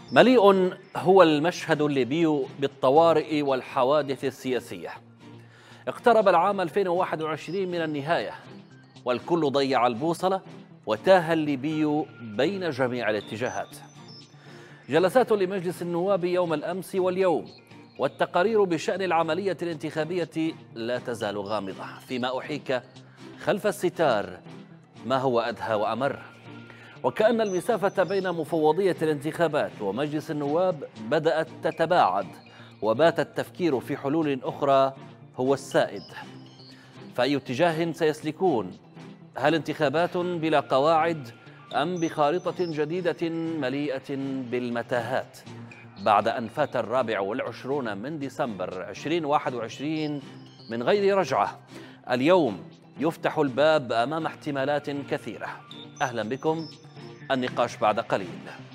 مليء هو المشهد الليبي بالطوارئ والحوادث السياسية. اقترب العام 2021 من النهاية، والكل ضيع البوصلة وتاه الليبي بين جميع الاتجاهات. جلسات لمجلس النواب يوم الأمس واليوم، والتقارير بشأن العملية الانتخابية لا تزال غامضة، فيما أحيك خلف الستار ما هو أدهى وأمر. وكأن المسافة بين مفوضية الانتخابات ومجلس النواب بدأت تتباعد، وبات التفكير في حلول أخرى هو السائد. فأي اتجاه سيسلكون؟ هل انتخابات بلا قواعد أم بخارطة جديدة مليئة بالمتاهات؟ بعد أن فات 24 من ديسمبر 2021 من غير رجعة، اليوم يفتح الباب أمام احتمالات كثيرة. أهلا بكم، النقاش بعد قليل.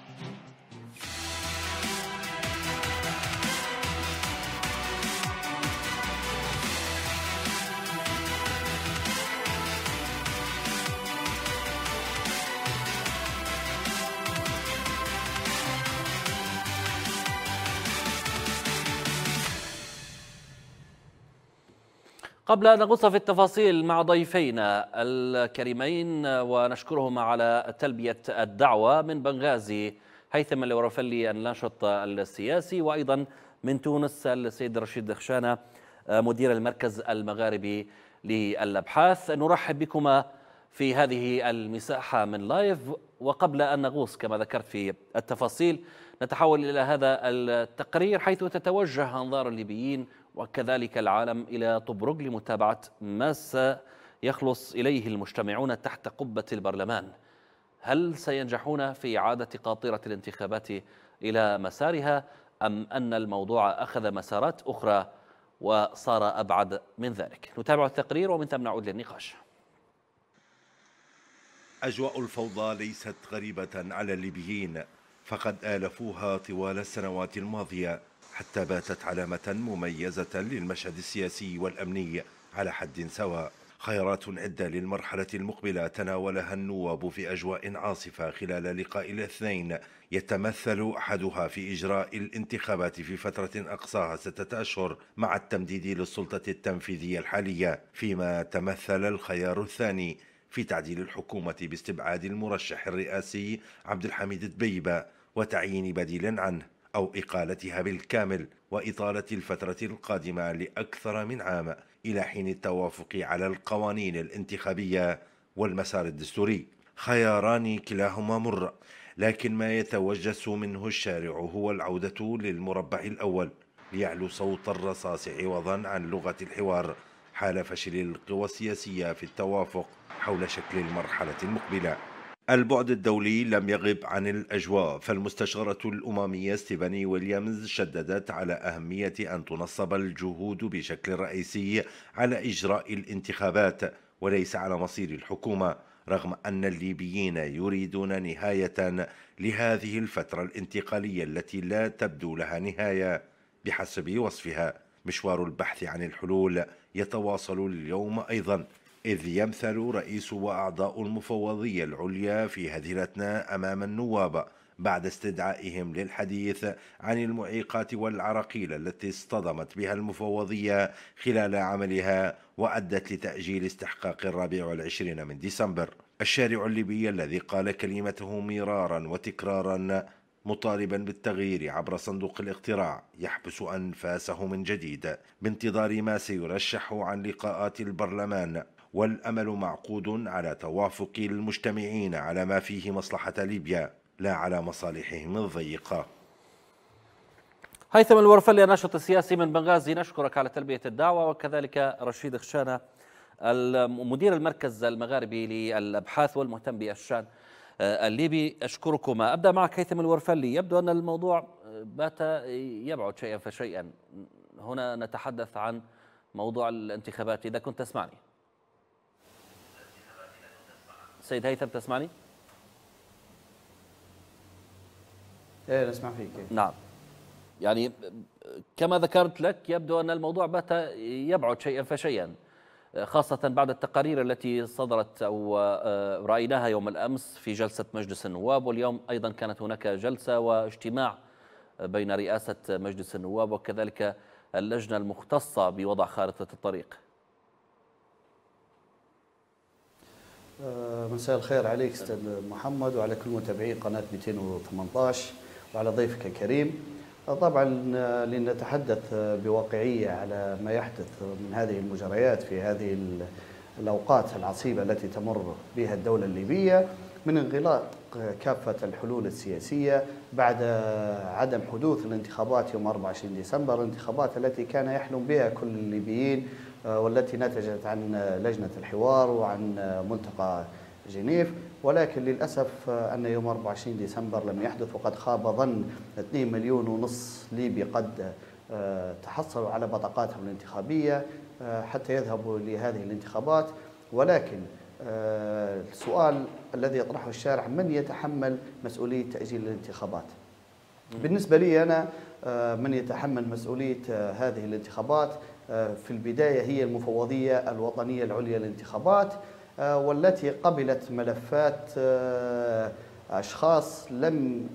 قبل أن نغوص في التفاصيل مع ضيفينا الكريمين ونشكرهما على تلبية الدعوة، من بنغازي هيثم الورفلي الناشط السياسي، وأيضا من تونس السيد رشيد خشانة مدير المركز المغاربي للأبحاث. نرحب بكما في هذه المساحة من لايف. وقبل أن نغوص كما ذكرت في التفاصيل، نتحول إلى هذا التقرير حيث تتوجه أنظار الليبيين وكذلك العالم إلى طبرق لمتابعة ما سيخلص إليه المجتمعون تحت قبة البرلمان. هل سينجحون في إعادة قاطرة الانتخابات إلى مسارها، أم أن الموضوع أخذ مسارات أخرى وصار أبعد من ذلك؟ نتابع التقرير ومن ثم نعود للنقاش. أجواء الفوضى ليست غريبة على الليبيين، فقد آلفوها طوال السنوات الماضية، حتى باتت علامة مميزة للمشهد السياسي والأمني على حد سواء. خيارات عدة للمرحلة المقبلة تناولها النواب في أجواء عاصفة خلال لقاء الاثنين، يتمثل أحدها في إجراء الانتخابات في فترة أقصاها 6 أشهر مع التمديد للسلطة التنفيذية الحالية، فيما تمثل الخيار الثاني في تعديل الحكومة باستبعاد المرشح الرئاسي عبد الحميد دبيبة وتعيين بديل عنه، أو إقالتها بالكامل وإطالة الفترة القادمة لأكثر من عام إلى حين التوافق على القوانين الانتخابية والمسار الدستوري. خياران كلاهما مر، لكن ما يتوجس منه الشارع هو العودة للمربع الأول ليعلو صوت الرصاص عوضا عن لغة الحوار حال فشل القوى السياسية في التوافق حول شكل المرحلة المقبلة. البعد الدولي لم يغب عن الأجواء، فالمستشارة الأممية ستيفاني ويليامز شددت على أهمية أن تنصب الجهود بشكل رئيسي على إجراء الانتخابات وليس على مصير الحكومة، رغم أن الليبيين يريدون نهاية لهذه الفترة الانتقالية التي لا تبدو لها نهاية بحسب وصفها. مشوار البحث عن الحلول يتواصل اليوم أيضا، إذ يمثل رئيس وأعضاء المفوضية العليا في هذه الأثناء أمام النواب بعد استدعائهم للحديث عن المعيقات والعراقيل التي اصطدمت بها المفوضية خلال عملها وأدت لتأجيل استحقاق 24 من ديسمبر. الشارع الليبي الذي قال كلمته مرارا وتكرارا مطالبا بالتغيير عبر صندوق الاقتراع يحبس أنفاسه من جديد بانتظار ما سيرشح عن لقاءات البرلمان، والأمل معقود على توافق المجتمعين على ما فيه مصلحة ليبيا لا على مصالحهم الضيقة. هيثم الورفلي الناشط السياسي من بنغازي، نشكرك على تلبية الدعوة، وكذلك رشيد خشانة مدير المركز المغاربي للأبحاث والمهتم بالشأن الليبي، أشكركما. أبدأ معك هيثم الورفلي. يبدو أن الموضوع بات يبعد شيئا فشيئا. هنا نتحدث عن موضوع الانتخابات. إذا كنت تسمعني سيد هيثم، تسمعني؟ ايه نسمع فيك. نعم، يعني كما ذكرت لك يبدو أن الموضوع بات يبعد شيئا فشيئا. خاصة بعد التقارير التي صدرت أو رأيناها يوم الأمس في جلسة مجلس النواب، واليوم أيضا كانت هناك جلسة واجتماع بين رئاسة مجلس النواب وكذلك اللجنة المختصة بوضع خارطة الطريق. مساء الخير عليك أستاذ محمد وعلى كل متابعي قناة 218 وعلى ضيفك الكريم. طبعا لنتحدث بواقعية على ما يحدث من هذه المجريات في هذه الأوقات العصيبة التي تمر بها الدولة الليبية من انغلاق كافة الحلول السياسية بعد عدم حدوث الانتخابات يوم 24 ديسمبر، الانتخابات التي كان يحلم بها كل الليبيين والتي نتجت عن لجنة الحوار وعن ملتقى جنيف، ولكن للأسف أن يوم 24 ديسمبر لم يحدث، وقد خاب ظن 2.5 مليون ليبي قد تحصلوا على بطاقاتهم الانتخابية حتى يذهبوا لهذه الانتخابات. ولكن السؤال الذي يطرحه الشارع: من يتحمل مسؤولية تأجيل الانتخابات؟ بالنسبة لي أنا من يتحمل مسؤولية هذه الانتخابات في البداية هي المفوضية الوطنية العليا للانتخابات، والتي قبلت ملفات أشخاص لم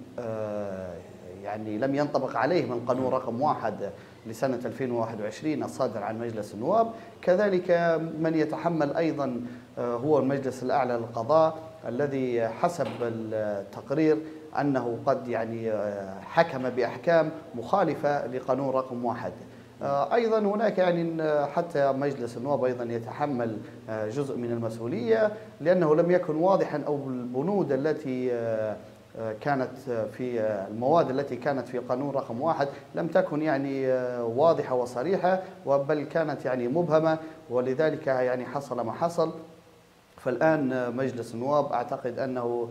ينطبق عليهم القانون رقم 1 لسنة 2021 الصادر عن مجلس النواب. كذلك من يتحمل أيضا هو المجلس الأعلى للقضاء الذي حسب التقرير أنه قد حكم بأحكام مخالفة لقانون رقم 1. أيضا هناك حتى مجلس النواب أيضا يتحمل جزء من المسؤولية، لأنه لم يكن واضحا، أو البنود التي كانت في المواد التي كانت في قانون رقم 1 لم تكن واضحة وصريحة، بل كانت مبهمة، ولذلك حصل ما حصل. فالآن مجلس النواب أعتقد أنه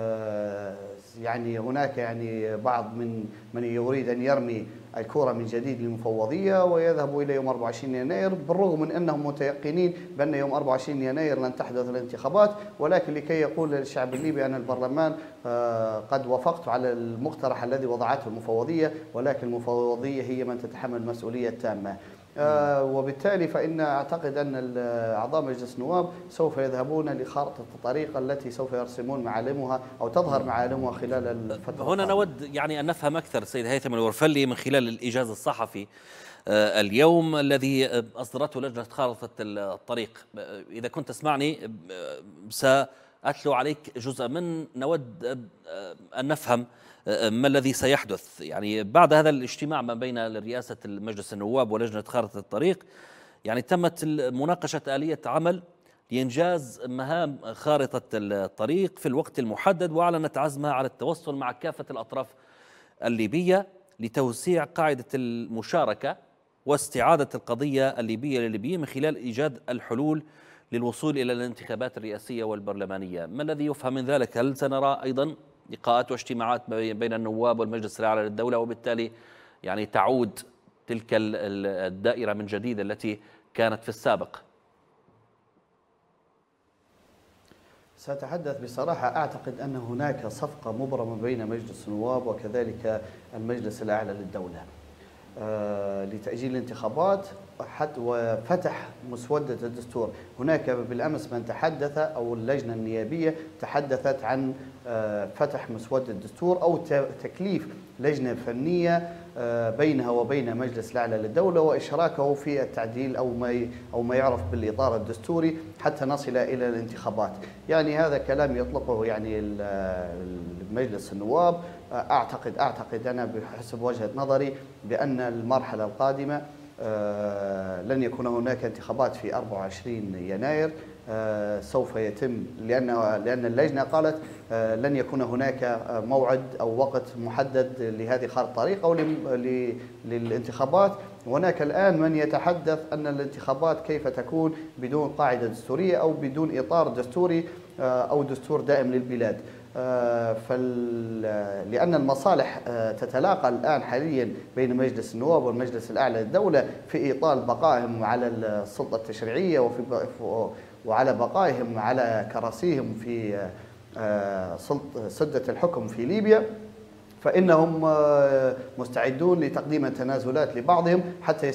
هناك بعض من يريد أن يرمي الكرة من جديد للمفوضية ويذهب إلى يوم 24 يناير، بالرغم من أنهم متيقنين بأن يوم 24 يناير لن تحدث الانتخابات، ولكن لكي يقول الشعب الليبي أن البرلمان قد وافقت على المقترح الذي وضعته المفوضية، ولكن المفوضية هي من تتحمل المسؤولية التامة. وبالتالي فإن أعتقد أن أعضاء مجلس النواب سوف يذهبون لخارطة الطريق التي سوف يرسمون معالمها أو تظهر معالمها خلال الفترة. هنا نود أن نفهم أكثر السيد هيثم الورفلي من خلال الإيجاز الصحفي اليوم الذي أصدرته لجنة خارطة الطريق. إذا كنت تسمعني سأتلو عليك جزء من نود أن نفهم ما الذي سيحدث بعد هذا الاجتماع ما بين رئاسة مجلس النواب ولجنة خارطة الطريق. تمت مناقشة آلية عمل لإنجاز مهام خارطة الطريق في الوقت المحدد، وأعلنت عزمها على التوصل مع كافة الأطراف الليبية لتوسيع قاعدة المشاركة واستعادة القضية الليبية للليبيين من خلال إيجاد الحلول للوصول إلى الانتخابات الرئاسية والبرلمانية. ما الذي يفهم من ذلك؟ هل سنرى أيضا لقاءات واجتماعات بين النواب والمجلس الأعلى للدولة، وبالتالي تعود تلك الدائرة من جديد التي كانت في السابق؟ سأتحدث بصراحة. أعتقد أن هناك صفقة مبرمة بين مجلس النواب وكذلك المجلس الأعلى للدولة لتأجيل الانتخابات حتى وفتح مسودة الدستور. هناك بالأمس من تحدث، أو اللجنة النيابية تحدثت عن فتح مسودة الدستور أو تكليف لجنة فنية بينها وبين مجلس الأعلى للدولة وإشراكه في التعديل أو ما يعرف بالإطار الدستوري حتى نصل إلى الانتخابات. هذا كلام يطلقه مجلس النواب. أعتقد أنا بحسب وجهة نظري بأن المرحلة القادمة لن يكون هناك انتخابات في 24 يناير. سوف يتم، لأن اللجنة قالت لن يكون هناك موعد أو وقت محدد لهذه خارطة الطريق أو للانتخابات. هناك الآن من يتحدث أن الانتخابات كيف تكون بدون قاعدة دستورية أو بدون إطار دستوري أو دستور دائم للبلاد. لأن المصالح تتلاقى الآن حاليا بين مجلس النواب والمجلس الأعلى للدولة في إيطال بقائهم على السلطة التشريعية وعلى بقائهم على كراسيهم في سدة الحكم في ليبيا. فإنهم مستعدون لتقديم التنازلات لبعضهم حتى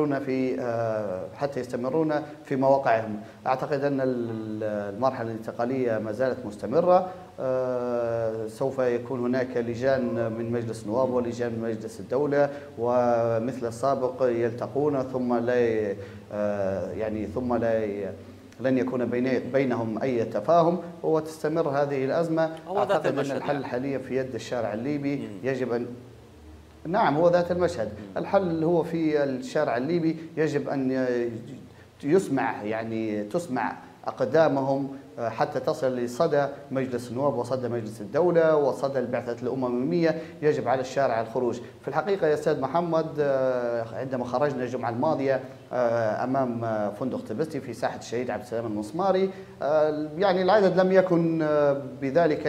يستمرون في مواقعهم. أعتقد أن المرحلة الانتقالية ما زالت مستمرة. سوف يكون هناك لجان من مجلس النواب ولجان من مجلس الدولة، ومثل السابق يلتقون ثم لن يكون بينهم أي تفاهم وتستمر هذه الأزمة. أعتقد أن الحل حاليا في يد الشارع الليبي. يجب أن نعم، هو ذات المشهد. الحل هو في الشارع الليبي. يجب أن تسمع أقدامهم حتى تصل لصدى مجلس النواب وصدى مجلس الدولة وصدى البعثة الأمم الميمية. يجب على الشارع الخروج. في الحقيقة يا أستاذ محمد، عندما خرجنا الجمعة الماضية أمام فندق تبستي في ساحة الشهيد عبد السلام المسماري، العدد لم يكن بذلك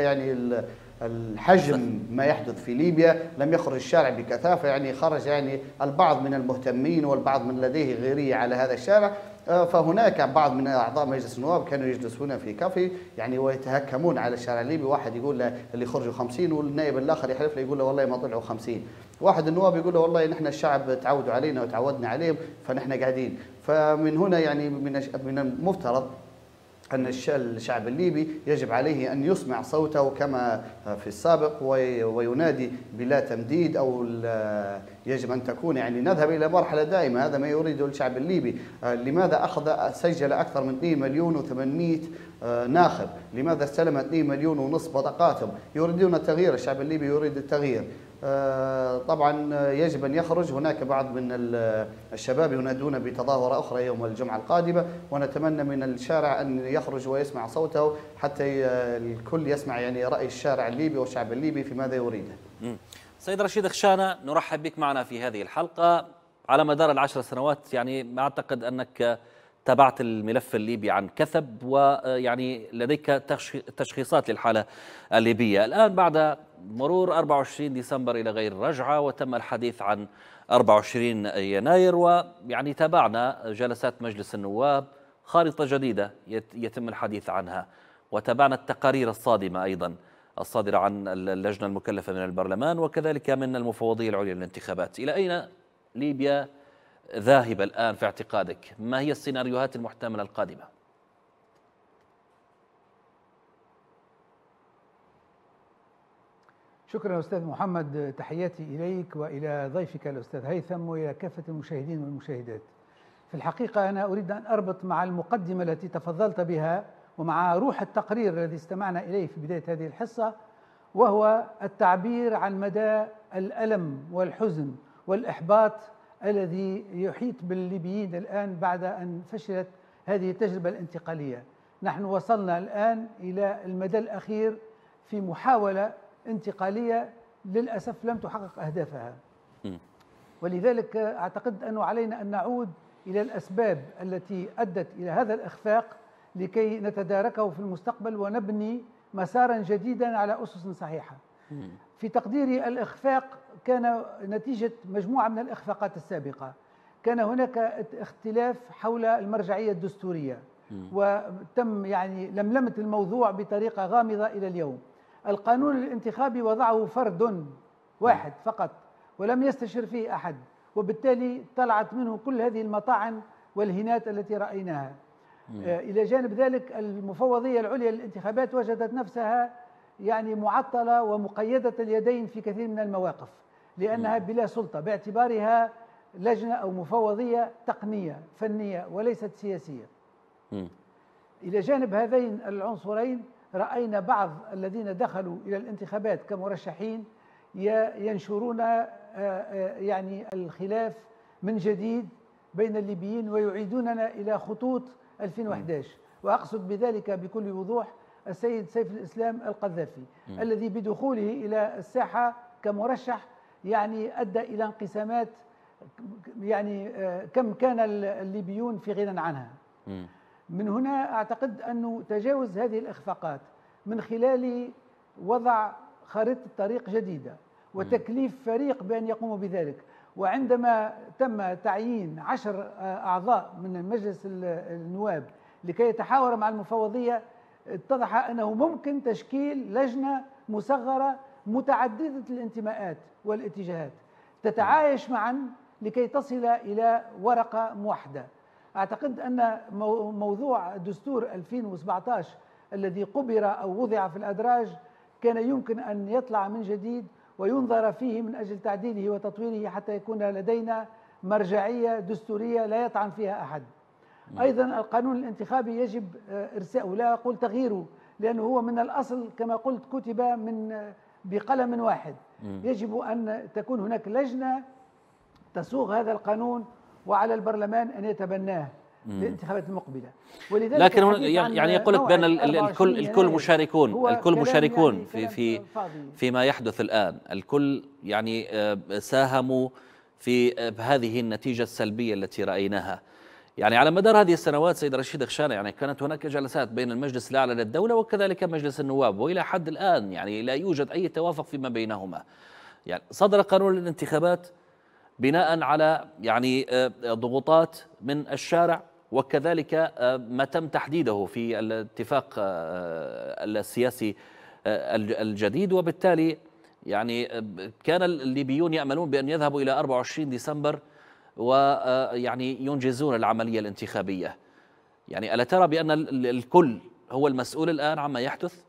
الحجم ما يحدث في ليبيا. لم يخرج الشارع بكثافة، خرج البعض من المهتمين والبعض من لديه غيرية على هذا الشارع. فهناك بعض من أعضاء مجلس النواب كانوا يجلسون في كافي ويتهكمون على الشارع الليبي. واحد يقول له اللي خرجوا 50، والنائب الآخر يحلف له يقول له والله ما طلعوا 50. واحد النواب يقول له والله نحن الشعب تعودوا علينا وتعودنا عليهم فنحن قاعدين. فمن هنا من المفترض أن الشعب الليبي يجب عليه أن يسمع صوته كما في السابق وينادي بلا تمديد، أو يجب أن تكون نذهب إلى مرحلة دائمة. هذا ما يريده الشعب الليبي. لماذا سجل أكثر من 2 مليون و800 ناخب؟ لماذا استلم 2 مليون ونصف بطاقاتهم؟ يريدون التغيير. الشعب الليبي يريد التغيير. طبعا يجب أن يخرج. هناك بعض من الشباب ينادون بتظاهرة أخرى يوم الجمعة القادمة، ونتمنى من الشارع أن يخرج ويسمع صوته حتى الكل يسمع رأي الشارع الليبي والشعب الليبي في ماذا يريده. سيد رشيد خشانة، نرحب بك معنا في هذه الحلقة. على مدار ال10 سنوات أعتقد أنك تابعت الملف الليبي عن كثب، لديك تشخيصات للحالة الليبية. الآن بعد مرور 24 ديسمبر إلى غير رجعة، وتم الحديث عن 24 يناير، تابعنا جلسات مجلس النواب، خارطة جديدة يتم الحديث عنها، وتابعنا التقارير الصادمة أيضا الصادرة عن اللجنة المكلفة من البرلمان وكذلك من المفوضية العليا للانتخابات. إلى أين ليبيا ذاهبة الآن في اعتقادك؟ ما هي السيناريوهات المحتملة القادمة؟ شكرا أستاذ محمد، تحياتي إليك وإلى ضيفك الأستاذ هيثم وإلى كافة المشاهدين والمشاهدات. في الحقيقة أنا أريد أن أربط مع المقدمة التي تفضلت بها ومع روح التقرير الذي استمعنا إليه في بداية هذه الحصة، وهو التعبير عن مدى الألم والحزن والإحباط الذي يحيط بالليبيين الآن بعد أن فشلت هذه التجربة الانتقالية. نحن وصلنا الآن إلى المدى الأخير في محاولة انتقالية للأسف لم تحقق أهدافها، ولذلك أعتقد أنه علينا أن نعود إلى الأسباب التي أدت إلى هذا الإخفاق لكي نتداركه في المستقبل ونبني مسارا جديدا على أسس صحيحة. في تقديري الإخفاق كان نتيجة مجموعة من الإخفاقات السابقة. كان هناك اختلاف حول المرجعية الدستورية، وتم لملمة الموضوع بطريقة غامضة إلى اليوم. القانون الانتخابي وضعه فرد واحد فقط ولم يستشر فيه أحد، وبالتالي طلعت منه كل هذه المطاعن والهينات التي رأيناها. إلى جانب ذلك المفوضية العليا للانتخابات وجدت نفسها معطلة ومقيدة اليدين في كثير من المواقف، لأنها بلا سلطة باعتبارها لجنة أو مفوضية تقنية فنية وليست سياسية. إلى جانب هذين العنصرين رأينا بعض الذين دخلوا إلى الانتخابات كمرشحين ينشرون الخلاف من جديد بين الليبيين ويعيدوننا إلى خطوط 2011، وأقصد بذلك بكل وضوح السيد سيف الإسلام القذافي الذي بدخوله إلى الساحة كمرشح أدى إلى انقسامات كم كان الليبيون في غنى عنها. من هنا أعتقد أنه تجاوز هذه الإخفاقات من خلال وضع خارطة طريق جديدة وتكليف فريق بأن يقوموا بذلك. وعندما تم تعيين 10 أعضاء من مجلس النواب لكي يتحاور مع المفوضية، اتضح أنه ممكن تشكيل لجنة مصغرة متعددة الانتماءات والاتجاهات تتعايش معا لكي تصل إلى ورقة موحدة. أعتقد أن موضوع دستور 2017 الذي قبر أو وضع في الأدراج كان يمكن أن يطلع من جديد وينظر فيه من أجل تعديله وتطويره حتى يكون لدينا مرجعية دستورية لا يطعن فيها أحد. أيضا القانون الانتخابي يجب إرساؤه، لا أقول تغييره، لأنه هو من الأصل كما قلت كتب بقلم واحد. يجب أن تكون هناك لجنة تسوغ هذا القانون وعلى البرلمان أن يتبناه للانتخابات المقبلة. ولذلك لكن يعني يقول لك بأن الكل مشاركون فيما يحدث الآن، الكل يعني ساهموا في هذه النتيجة السلبية التي رأيناها. يعني على مدار هذه السنوات سيد رشيد غشانة يعني كانت هناك جلسات بين المجلس الأعلى للدولة وكذلك مجلس النواب، وإلى حد الآن يعني لا يوجد أي توافق فيما بينهما. يعني صدر قانون الانتخابات بناء على يعني ضغوطات من الشارع وكذلك ما تم تحديده في الاتفاق السياسي الجديد، وبالتالي يعني كان الليبيون يأملون بأن يذهبوا إلى 24 ديسمبر ويعني ينجزون العملية الانتخابية. يعني ألا ترى بأن الكل هو المسؤول الآن عما يحدث؟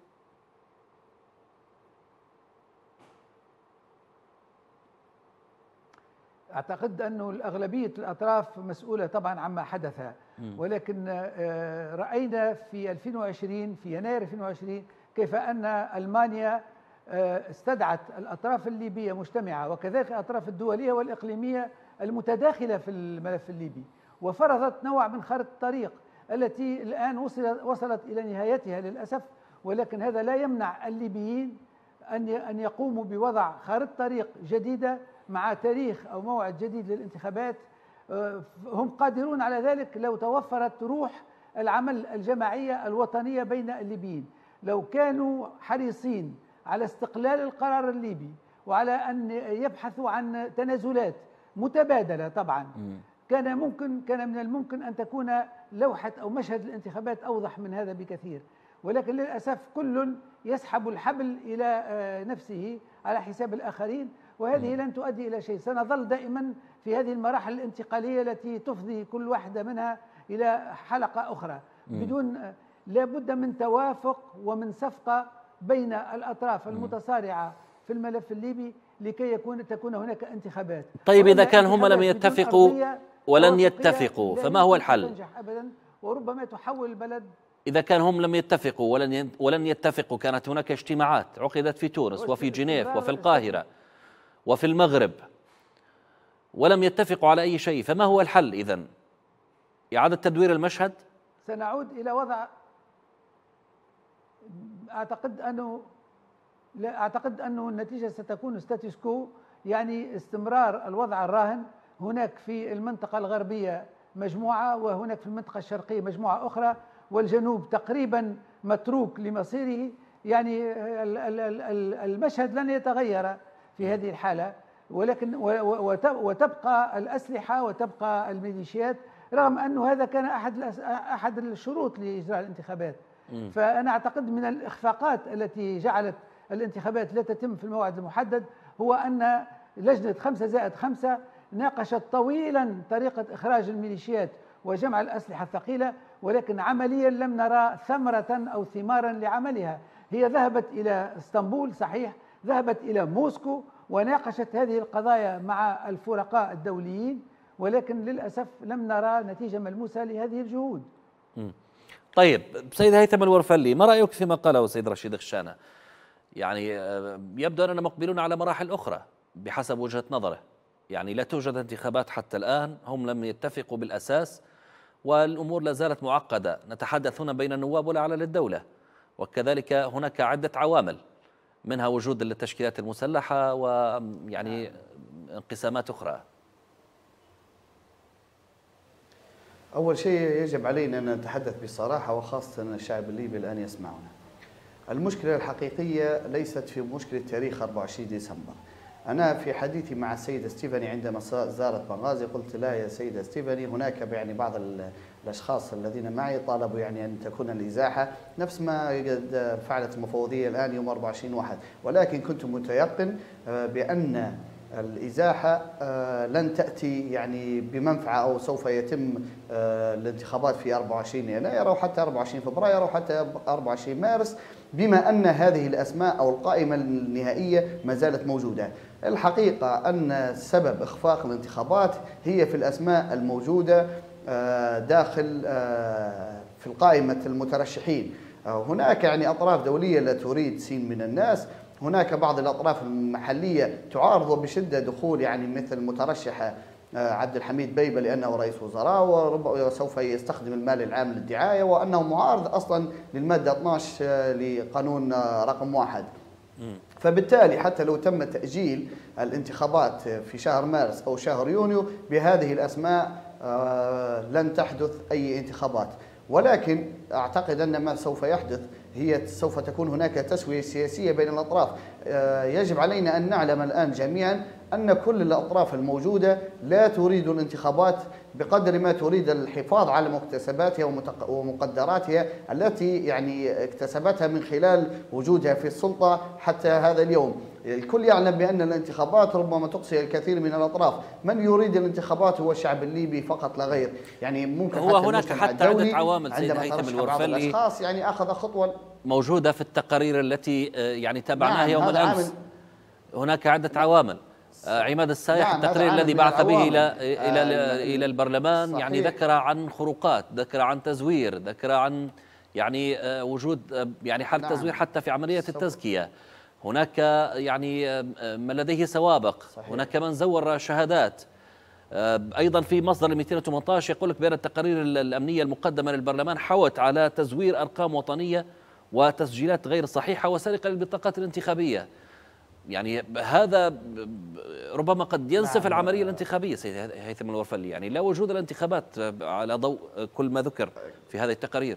أعتقد أنه الأغلبية الأطراف مسؤولة طبعا عما حدث، ولكن رأينا في 2020 في يناير 2020 كيف أن ألمانيا استدعت الأطراف الليبية مجتمعة وكذلك الأطراف الدولية والإقليمية المتداخلة في الملف الليبي، وفرضت نوع من خارطة الطريق التي الآن وصلت إلى نهايتها للأسف. ولكن هذا لا يمنع الليبيين أن يقوموا بوضع خارطة طريق جديدة مع تاريخ أو موعد جديد للانتخابات. هم قادرون على ذلك لو توفرت روح العمل الجماعية الوطنية بين الليبيين، لو كانوا حريصين على استقلال القرار الليبي وعلى أن يبحثوا عن تنازلات متبادلة. طبعا كان من الممكن أن تكون لوحة أو مشهد الانتخابات أوضح من هذا بكثير، ولكن للأسف كل يسحب الحبل إلى نفسه على حساب الآخرين، وهذه لن تؤدي إلى شيء. سنظل دائما في هذه المراحل الانتقالية التي تفضي كل واحدة منها إلى حلقة أخرى بدون لا بد من توافق ومن صفقة بين الأطراف المتصارعة في الملف الليبي لكي تكون هناك انتخابات. طيب إذا كان هم لم يتفقوا ولن يتفقوا فما هو الحل؟ تنجح أبدا وربما تحول البلد. إذا كان هم لم يتفقوا ولن يتفقوا، كانت هناك اجتماعات عقدت في تونس وفي جنيف وفي القاهرة وفي المغرب ولم يتفقوا على أي شيء، فما هو الحل إذن؟ إعادة تدوير المشهد؟ سنعود إلى وضع أعتقد أنه النتيجة ستكون ستاتيس كو، يعني استمرار الوضع الراهن. هناك في المنطقة الغربية مجموعة وهناك في المنطقة الشرقية مجموعة أخرى، والجنوب تقريبا متروك لمصيره. يعني المشهد لن يتغير في هذه الحالة، ولكن وتبقى الأسلحة وتبقى الميليشيات، رغم أنه هذا كان أحد الشروط لإجراء الانتخابات. فأنا أعتقد من الإخفاقات التي جعلت الانتخابات لا تتم في الموعد المحدد هو أن لجنة 5+5 ناقشت طويلا طريقة إخراج الميليشيات وجمع الأسلحة الثقيلة، ولكن عمليا لم نرى ثمرة أو ثمارا لعملها. هي ذهبت إلى اسطنبول صحيح، ذهبت إلى موسكو وناقشت هذه القضايا مع الفرقاء الدوليين، ولكن للأسف لم نرى نتيجة ملموسة لهذه الجهود. طيب سيد هيثم الورفلي، ما رأيك فيما قاله سيد رشيد غشانة؟ يعني يبدو أننا مقبلون على مراحل أخرى بحسب وجهة نظره. يعني لا توجد انتخابات حتى الآن، هم لم يتفقوا بالأساس والأمور لا زالت معقدة. نتحدث هنا بين النواب والأعلى للدولة، وكذلك هناك عدة عوامل منها وجود التشكيلات المسلحة ويعني انقسامات أخرى. أول شيء يجب علينا أن نتحدث بصراحة، وخاصة الشعب الليبي الآن يسمعنا. المشكلة الحقيقية ليست في مشكلة تاريخ 24 ديسمبر. أنا في حديثي مع السيدة ستيفاني عندما زارت بنغازي قلت لها يا سيدة ستيفاني هناك يعني بعض الأشخاص الذين معي طالبوا يعني أن تكون الإزاحة نفس ما فعلت المفوضية الآن يوم 24/1، ولكن كنت متيقن بأن الإزاحة لن تأتي يعني بمنفعة أو سوف يتم الانتخابات في 24 يناير أو حتى 24 فبراير أو حتى 24 مارس، بما أن هذه الأسماء أو القائمة النهائية ما زالت موجودة. الحقيقة أن سبب إخفاق الانتخابات هي في الأسماء الموجودة داخل في القائمة المترشحين. هناك يعني أطراف دولية لا تريد سين من الناس، هناك بعض الأطراف المحلية تعارض بشدة دخول يعني مثل المترشح عبد الحميد بيبة لأنه رئيس وزراء وسوف يستخدم المال العام للدعاية، وأنه معارض أصلا للمادة 12 لقانون رقم 1. فبالتالي حتى لو تم تأجيل الانتخابات في شهر مارس أو شهر يونيو بهذه الأسماء لن تحدث أي انتخابات. ولكن أعتقد أن ما سوف يحدث هي سوف تكون هناك تسوية سياسية بين الأطراف. يجب علينا أن نعلم الآن جميعا أن كل الأطراف الموجودة لا تريد الانتخابات بقدر ما تريد الحفاظ على مكتسباتها ومقدراتها التي يعني اكتسبتها من خلال وجودها في السلطة حتى هذا اليوم. الكل يعلم بأن الانتخابات ربما تقصي الكثير من الأطراف، من يريد الانتخابات هو الشعب الليبي فقط لا غير. يعني ممكن هو هناك حتى عدة عوامل سيد هيثم الورفلي الأشخاص يعني أخذ خطوة موجودة في التقارير التي يعني تابعناها يوم الأمس. هناك عدة عوامل. عماد السايح التقرير الذي بعث به إلى البرلمان صحيح. يعني ذكر عن خروقات، ذكر عن تزوير، ذكر عن يعني وجود يعني حالة تزوير حتى في عملية التزكية. هناك يعني من لديه سوابق صحيح. هناك من زور شهادات. أيضا في مصدر 218 يقول لك بأن التقارير الأمنية المقدمة للبرلمان حوت على تزوير أرقام وطنية وتسجيلات غير صحيحة وسرقة للبطاقات الانتخابية. يعني هذا ربما قد ينسف العملية الانتخابية سيد هيثم الورفلي، يعني لا وجود الانتخابات على ضوء كل ما ذكر في هذه التقارير.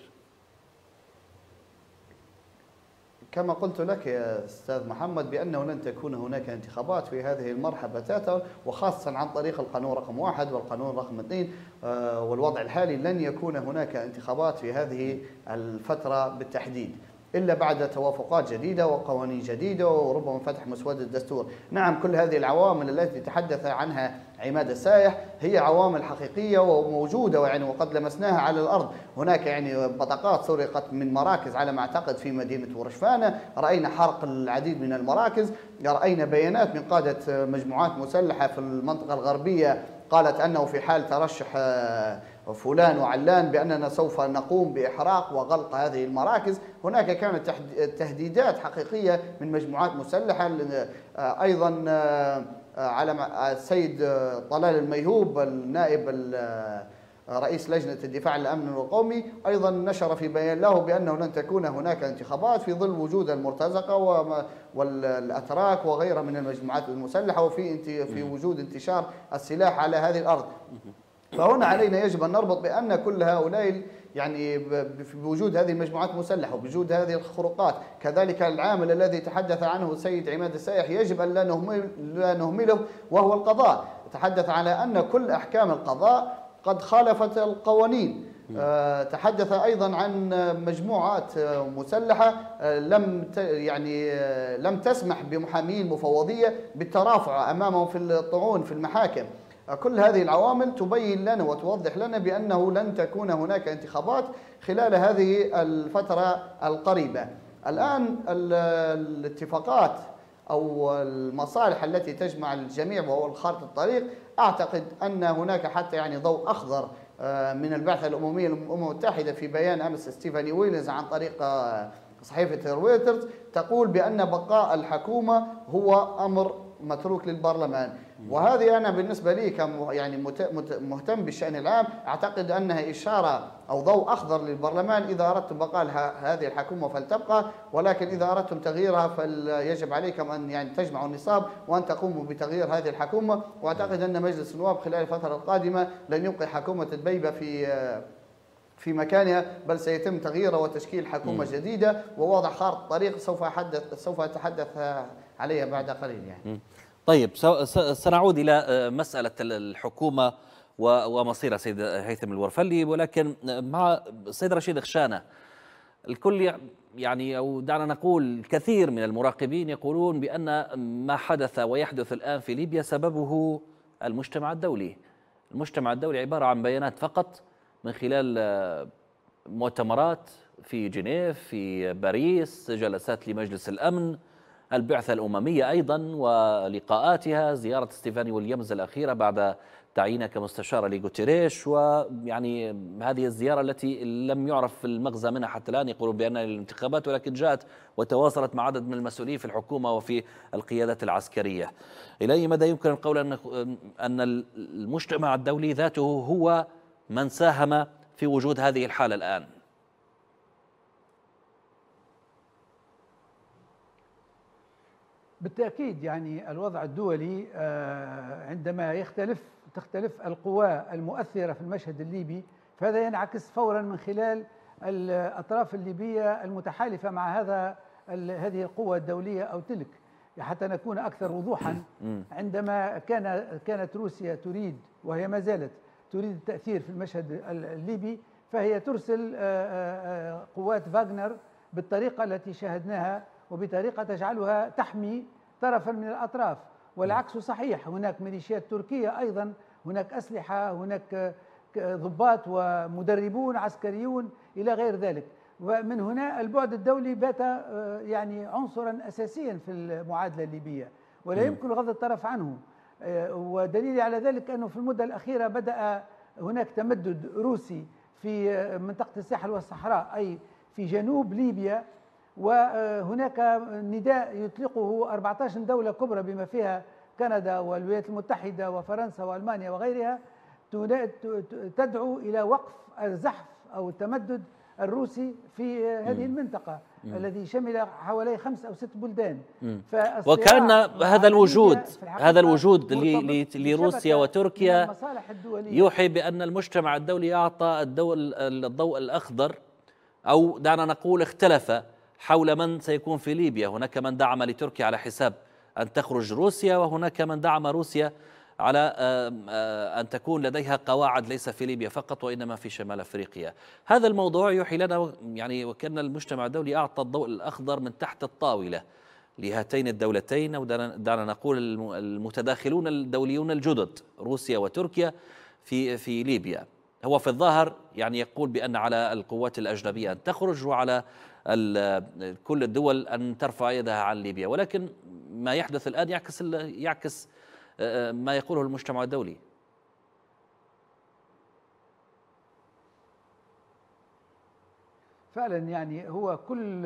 كما قلت لك يا أستاذ محمد بأنه لن تكون هناك انتخابات في هذه المرحلة بتاتا، وخاصة عن طريق القانون رقم 1 والقانون رقم 2 والوضع الحالي لن يكون هناك انتخابات في هذه الفترة بالتحديد إلا بعد توافقات جديدة وقوانين جديدة وربما فتح مسودة الدستور. نعم كل هذه العوامل التي تحدث عنها عماد السايح هي عوامل حقيقية وموجودة يعني وقد لمسناها على الأرض. هناك يعني بطاقات سرقت من مراكز على ما أعتقد في مدينة ورشفانة، رأينا حرق العديد من المراكز، رأينا بيانات من قادة مجموعات مسلحة في المنطقة الغربية قالت أنه في حال ترشح فلان وعلان بأننا سوف نقوم بإحراق وغلق هذه المراكز. هناك كانت تهديدات حقيقية من مجموعات مسلحة. أيضا على السيد طلال الميهوب النائب رئيس لجنة الدفاع الأمن القومي أيضا نشر في بيان له بأنه لن تكون هناك انتخابات في ظل وجود المرتزقة والأتراك وغيرها من المجموعات المسلحة وفي وجود انتشار السلاح على هذه الأرض. فهنا علينا يجب أن نربط بأن كل هؤلاء يعني بوجود هذه المجموعات المسلحة وبوجود هذه الخروقات كذلك العامل الذي تحدث عنه السيد عماد السايح يجب أن لا نهمله وهو القضاء. تحدث على أن كل أحكام القضاء قد خالفت القوانين. تحدث أيضا عن مجموعات مسلحة لم تسمح بمحامين المفوضية بالترافع أمامهم في الطعون في المحاكم. كل هذه العوامل تبين لنا وتوضح لنا بأنه لن تكون هناك انتخابات خلال هذه الفترة القريبة. الآن الاتفاقات أو المصالح التي تجمع الجميع وهو الخارطة الطريق، أعتقد أن هناك حتى يعني ضوء أخضر من البعثة الأممية للأمم المتحدة في بيان أمس ستيفاني ويلز عن طريق صحيفة رويترز تقول بأن بقاء الحكومة هو أمر متروك للبرلمان. وهذه أنا بالنسبة لي يعني مهتم بالشأن العام أعتقد أنها إشارة أو ضوء أخضر للبرلمان. إذا أردتم بقاء هذه الحكومة فلتبقى، ولكن إذا أردتم تغييرها فيجب عليكم أن يعني تجمعوا النصاب وأن تقوموا بتغيير هذه الحكومة. وأعتقد أن مجلس النواب خلال الفترة القادمة لن يبقي حكومة دبيبة في مكانها، بل سيتم تغييرها وتشكيل حكومة جديدة ووضع خارطة طريق سوف أتحدث عليها بعد قليل يعني. طيب سنعود إلى مسألة الحكومة ومصير سيد هيثم الورفلي، ولكن مع السيد رشيد غشانة الكل يعني، أو دعنا نقول كثير من المراقبين يقولون بأن ما حدث ويحدث الآن في ليبيا سببه المجتمع الدولي. المجتمع الدولي عبارة عن بيانات فقط من خلال مؤتمرات في جنيف، في باريس، جلسات لمجلس الأمن، البعثة الأممية أيضا ولقاءاتها، زيارة ستيفاني ويليامز الأخيرة بعد تعيينه كمستشار لغوتيريش، ويعني هذه الزيارة التي لم يعرف المغزى منها حتى الآن، يقولون بأنها للانتخابات، ولكن جاءت وتواصلت مع عدد من المسؤولين في الحكومة وفي القيادات العسكرية. إلى أي مدى يمكن القول أن المجتمع الدولي ذاته هو من ساهم في وجود هذه الحالة الآن؟ بالتأكيد يعني الوضع الدولي عندما تختلف القوى المؤثرة في المشهد الليبي، فهذا ينعكس فورا من خلال الأطراف الليبية المتحالفة مع هذه القوى الدولية أو تلك. حتى نكون أكثر وضوحا، عندما كانت روسيا تريد، وهي ما زالت تريد التأثير في المشهد الليبي، فهي ترسل قوات فاغنر بالطريقة التي شاهدناها، وبطريقة تجعلها تحمي طرفا من الأطراف. والعكس صحيح، هناك ميليشيات تركية أيضا، هناك أسلحة، هناك ضباط ومدربون عسكريون إلى غير ذلك. ومن هنا البعد الدولي بات يعني عنصرا أساسيا في المعادلة الليبية، ولا يمكن غض الطرف عنه. ودليل على ذلك أنه في المدة الأخيرة بدأ هناك تمدد روسي في منطقة الساحل والصحراء، أي في جنوب ليبيا، وهناك نداء يطلقه 14 دولة كبرى بما فيها كندا والولايات المتحدة وفرنسا وألمانيا وغيرها، تدعو إلى وقف الزحف أو التمدد الروسي في هذه المنطقة الذي شمل حوالي 5 أو 6 بلدان. وكان هذا الوجود لروسيا وتركيا يوحي بأن المجتمع الدولي أعطى الضوء الأخضر، أو دعنا نقول اختلف حول من سيكون في ليبيا. هناك من دعم لتركيا على حساب أن تخرج روسيا، وهناك من دعم روسيا على أن تكون لديها قواعد ليس في ليبيا فقط وإنما في شمال أفريقيا. هذا الموضوع يوحي لنا يعني وكأن المجتمع الدولي أعطى الضوء الأخضر من تحت الطاولة لهاتين الدولتين، أو دعنا نقول المتداخلون الدوليون الجدد روسيا وتركيا في ليبيا. هو في الظاهر يعني يقول بأن على القوات الأجنبية أن تخرج، وعلى كل الدول أن ترفع يدها عن ليبيا، ولكن ما يحدث الآن يعكس ما يقوله المجتمع الدولي. فعلا يعني هو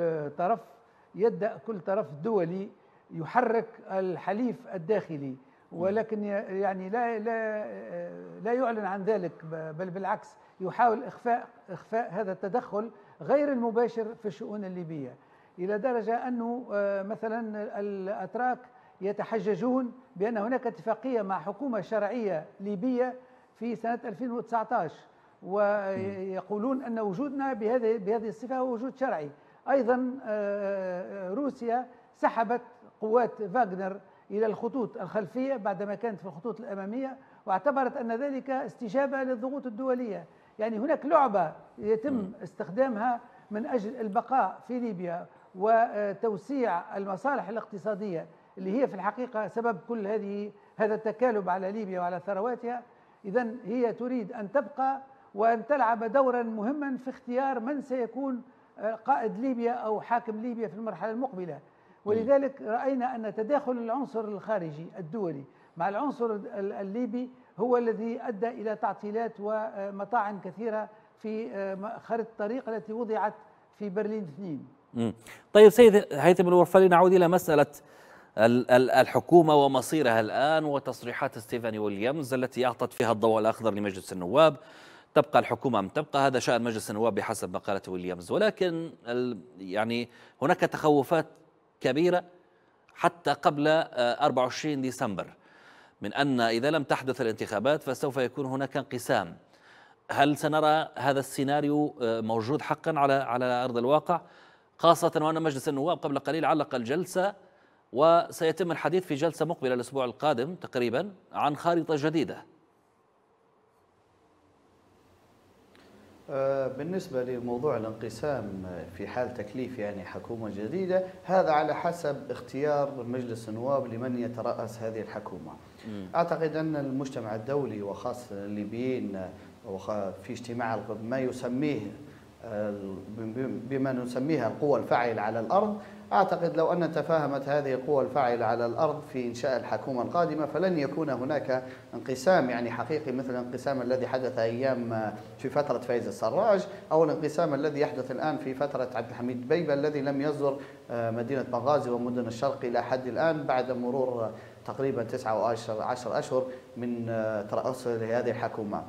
كل طرف دولي يحرك الحليف الداخلي، ولكن يعني لا يعلن عن ذلك، بل بالعكس يحاول إخفاء هذا التدخل غير المباشر في الشؤون الليبية، إلى درجة أنه مثلا الأتراك يتحججون بأن هناك اتفاقية مع حكومة شرعية ليبية في سنة 2019، ويقولون أن وجودنا بهذه الصفة هو وجود شرعي. أيضا روسيا سحبت قوات فاغنر إلى الخطوط الخلفية بعدما كانت في الخطوط الأمامية، واعتبرت أن ذلك استجابة للضغوط الدولية. يعني هناك لعبة يتم استخدامها من أجل البقاء في ليبيا وتوسيع المصالح الاقتصادية اللي هي في الحقيقة سبب كل هذا التكالب على ليبيا وعلى ثرواتها. إذن هي تريد أن تبقى وأن تلعب دورا مهما في اختيار من سيكون قائد ليبيا أو حاكم ليبيا في المرحلة المقبلة. ولذلك رأينا أن تداخل العنصر الخارجي الدولي مع العنصر الليبي هو الذي أدى إلى تعطيلات ومطاعن كثيرة في خارطة الطريق التي وضعت في برلين 2. طيب سيد هيثم الورفلي، نعود إلى مسألة الحكومة ومصيرها الآن وتصريحات ستيفاني ويليامز التي أعطت فيها الضوء الأخضر لمجلس النواب. تبقى الحكومة أم تبقى، هذا شأن مجلس النواب بحسب ما قالت ويليامز، ولكن يعني هناك تخوفات كبيرة حتى قبل 24 ديسمبر من أن إذا لم تحدث الانتخابات فسوف يكون هناك انقسام. هل سنرى هذا السيناريو موجود حقا على أرض الواقع، خاصة وأن مجلس النواب قبل قليل علق الجلسة وسيتم الحديث في جلسة مقبلة الأسبوع القادم تقريبا عن خارطة جديدة. بالنسبة لموضوع الانقسام في حال تكليف يعني حكومة جديدة، هذا على حسب اختيار مجلس النواب لمن يترأس هذه الحكومة. أعتقد أن المجتمع الدولي وخاصة الليبيين في اجتماع ما يسميه بما نسميها القوى الفاعلة على الأرض، أعتقد لو أن تفاهمت هذه القوى الفاعلة على الأرض في إنشاء الحكومة القادمة فلن يكون هناك انقسام يعني حقيقي مثل الانقسام الذي حدث أيام في فترة فايز السراج، أو الانقسام الذي يحدث الآن في فترة عبد الحميد دبيبة الذي لم يصدر مدينة بنغازي ومدن الشرق إلى حد الآن بعد مرور تقريبا 9 أو 10 أشهر من ترأسه لهذه الحكومة.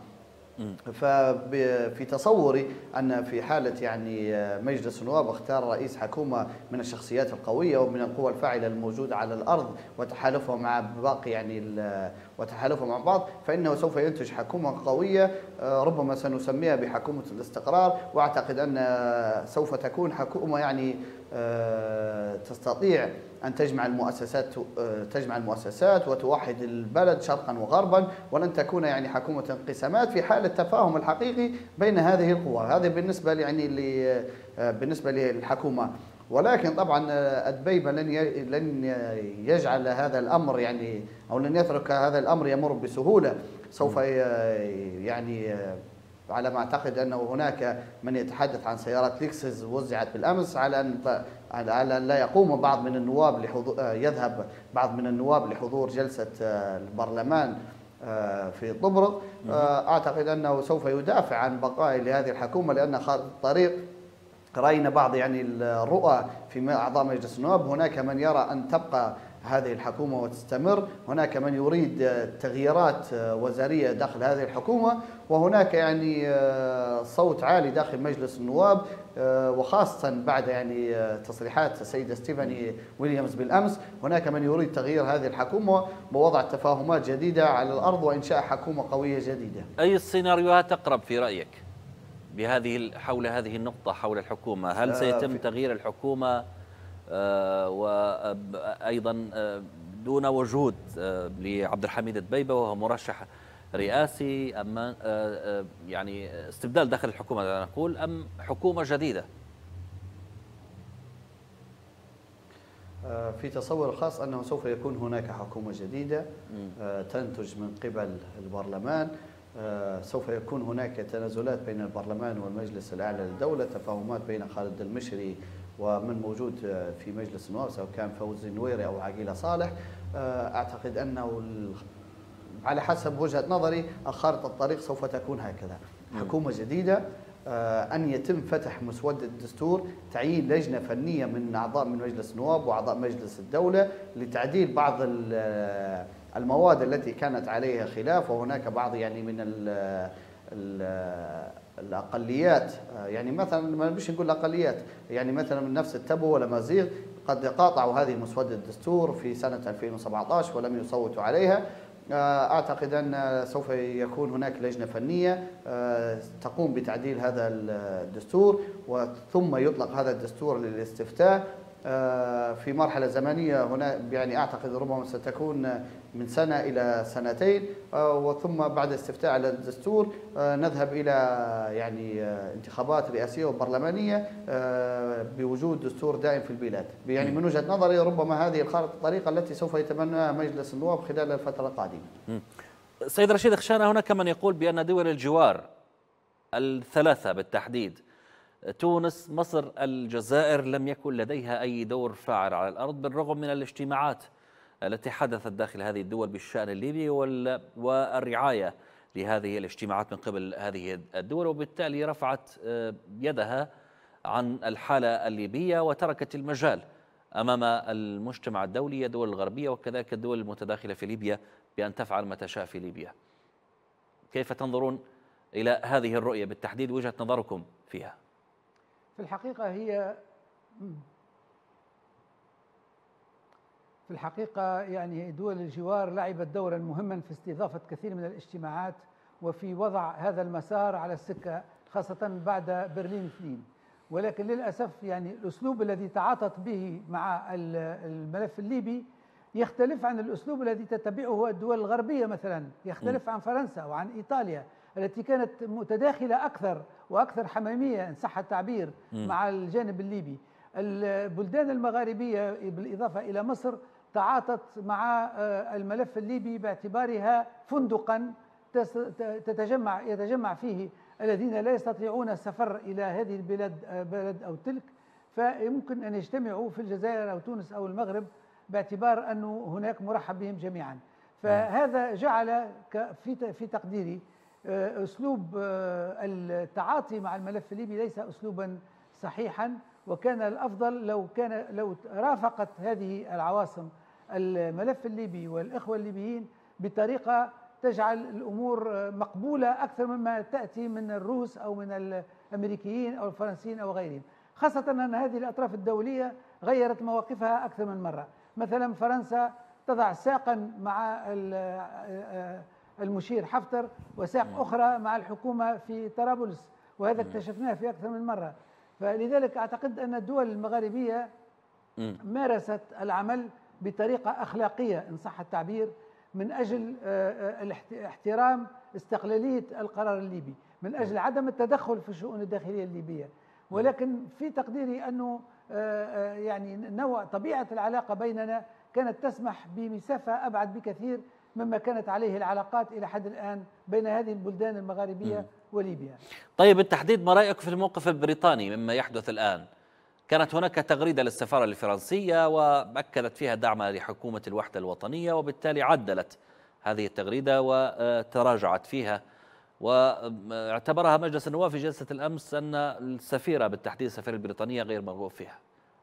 ففي تصوري أن في حالة يعني مجلس النواب اختار رئيس حكومة من الشخصيات القوية ومن القوى الفاعلة الموجودة على الأرض وتحالفهم مع باقي يعني وتحالفهم مع بعض، فإنه سوف ينتج حكومة قوية ربما سنسميها بحكومة الاستقرار. وأعتقد أن سوف تكون حكومة يعني تستطيع أن تجمع المؤسسات وتوحد البلد شرقا وغربا، ولن تكون يعني حكومة انقسامات في حال التفاهم الحقيقي بين هذه القوى. هذا بالنسبة يعني بالنسبة للحكومة. ولكن طبعا الدبيبة لن يجعل هذا الأمر يعني أو لن يترك هذا الأمر يمر بسهولة. سوف يعني على ما أعتقد أنه هناك من يتحدث عن سيارات لكسس وزعت بالأمس على أن لا يقوم بعض من النواب يذهب بعض من النواب لحضور جلسة البرلمان في طبرق. أعتقد أنه سوف يدافع عن بقاء لهذه الحكومة، لأن الطريق رأينا بعض يعني الرؤى في أعضاء مجلس النواب، هناك من يرى أن تبقى هذه الحكومة وتستمر، هناك من يريد تغييرات وزارية داخل هذه الحكومة، وهناك يعني صوت عالي داخل مجلس النواب وخاصة بعد يعني تصريحات السيدة ستيفاني ويليامز بالأمس، هناك من يريد تغيير هذه الحكومة ووضع تفاهمات جديدة على الأرض وإنشاء حكومة قوية جديدة. أي السيناريوهات أقرب في رأيك حول هذه النقطة حول الحكومة؟ هل سيتم تغيير الحكومة وأيضا دون وجود لعبد الحميد دبيبة وهو مرشح رئاسي، أم يعني استبدال داخل الحكومة نقول، أم حكومة جديدة؟ في تصور الخاص أنه سوف يكون هناك حكومة جديدة تنتج من قبل البرلمان. سوف يكون هناك تنازلات بين البرلمان والمجلس الأعلى للدولة، تفاهمات بين خالد المشري ومن موجود في مجلس النواب سواء كان فوزي النويري أو عقيلة صالح. أعتقد أنه على حسب وجهة نظري الخارطة الطريق سوف تكون هكذا: حكومة جديدة، أن يتم فتح مسودة الدستور، تعيين لجنة فنية من أعضاء من مجلس النواب وأعضاء مجلس الدولة لتعديل بعض المواد التي كانت عليها خلاف، وهناك بعض يعني من الأقليات، يعني مثلا ما نبيش نقول الأقليات، يعني مثلا من نفس التبو والأمازيغ قد قاطعوا هذه مسودة الدستور في سنة 2017 ولم يصوتوا عليها. أعتقد أن سوف يكون هناك لجنة فنية تقوم بتعديل هذا الدستور، وثم يطلق هذا الدستور للاستفتاء في مرحلة زمنية هنا، يعني أعتقد ربما ستكون من سنة إلى سنتين، وثم بعد استفتاء على الدستور نذهب إلى يعني انتخابات رئاسية وبرلمانية بوجود دستور دائم في البلاد. يعني من وجهة نظري ربما هذه الطريقة التي سوف يتبناها مجلس النواب خلال الفترة القادمة. سيد رشيد خشانة، هناك من يقول بأن دول الجوار الثلاثة بالتحديد تونس، مصر، الجزائر لم يكن لديها أي دور فاعل على الأرض بالرغم من الاجتماعات التي حدثت داخل هذه الدول بالشأن الليبي والرعاية لهذه الاجتماعات من قبل هذه الدول، وبالتالي رفعت يدها عن الحالة الليبية وتركت المجال أمام المجتمع الدولي، الدول الغربية وكذلك الدول المتداخلة في ليبيا، بأن تفعل ما تشاء في ليبيا. كيف تنظرون إلى هذه الرؤية بالتحديد، وجهة نظركم فيها؟ في الحقيقة يعني دول الجوار لعبت دورا مهما في استضافة كثير من الاجتماعات وفي وضع هذا المسار على السكة، خاصة بعد برلين 2. ولكن للأسف يعني الأسلوب الذي تعاطت به مع الملف الليبي يختلف عن الأسلوب الذي تتبعه الدول الغربية مثلا، يختلف عن فرنسا وعن إيطاليا التي كانت متداخلة أكثر وأكثر حميمية إن صح التعبير مع الجانب الليبي. البلدان المغاربية بالإضافة إلى مصر تعاطت مع الملف الليبي باعتبارها فندقا يتجمع فيه الذين لا يستطيعون السفر إلى هذه البلد أو تلك، فيمكن أن يجتمعوا في الجزائر أو تونس أو المغرب باعتبار أنه هناك مرحب بهم جميعا. فهذا جعل في تقديري أسلوب التعاطي مع الملف الليبي ليس أسلوبا صحيحا، وكان الأفضل لو رافقت هذه العواصم الملف الليبي والإخوة الليبيين بطريقة تجعل الأمور مقبولة أكثر مما تأتي من الروس أو من الأمريكيين أو الفرنسيين أو غيرهم، خاصة أن هذه الأطراف الدولية غيرت مواقفها أكثر من مرة. مثلا فرنسا تضع ساقا مع المشير حفتر وساق أخرى مع الحكومة في طرابلس، وهذا اكتشفناه في أكثر من مرة. فلذلك أعتقد أن الدول المغاربية مارست العمل بطريقة أخلاقية إن صح التعبير، من أجل احترام استقلالية القرار الليبي، من أجل عدم التدخل في الشؤون الداخلية الليبية. ولكن في تقديري أنه يعني طبيعة العلاقة بيننا كانت تسمح بمسافة أبعد بكثير مما كانت عليه العلاقات إلى حد الآن بين هذه البلدان المغاربية وليبيا. طيب بالتحديد ما رأيك في الموقف البريطاني مما يحدث الآن؟ كانت هناك تغريدة للسفارة الفرنسية وأكدت فيها دعمها لحكومة الوحدة الوطنية، وبالتالي عدلت هذه التغريدة وتراجعت فيها، واعتبرها مجلس النواب في جلسة الأمس أن السفيرة بالتحديد السفيرة البريطانية غير مرغوب فيها.